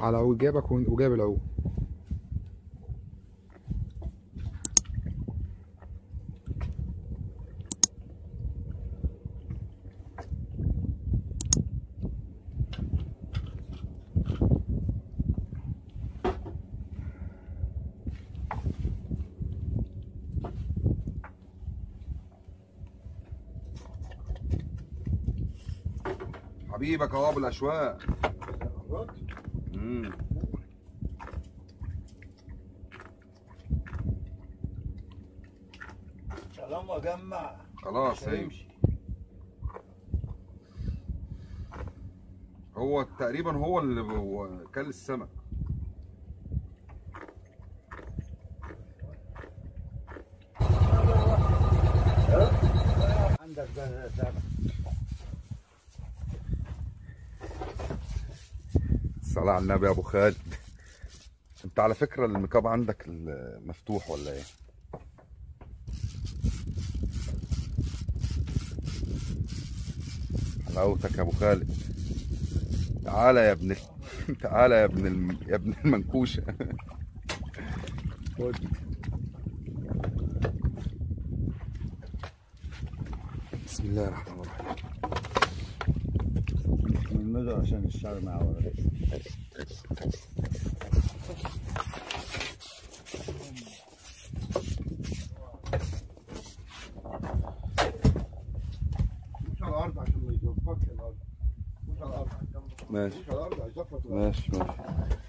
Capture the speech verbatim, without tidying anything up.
على عود جابك وجاب العود. حبيبك اهو ابو الاشواق. امم طالما جمع خلاص هيمشي. هو تقريبا هو اللي هو كل السمك. عندك ده سمك. الصلاة على النبي يا ابو خالد. انت على فكرة الميكاب عندك مفتوح ولا ايه؟ حلاوتك يا ابو خالد. تعالى يا ابن تعالى يا ابن الم... يا ابن المنكوشة. خد. بسم الله الرحمن الرحيم. نلمده عشان الشعر ما يعورش. مش على الارض عشان ما يزفرش الارض. مش على الارض. ماشي مش على الارض هيزفر. ماشي ماشي.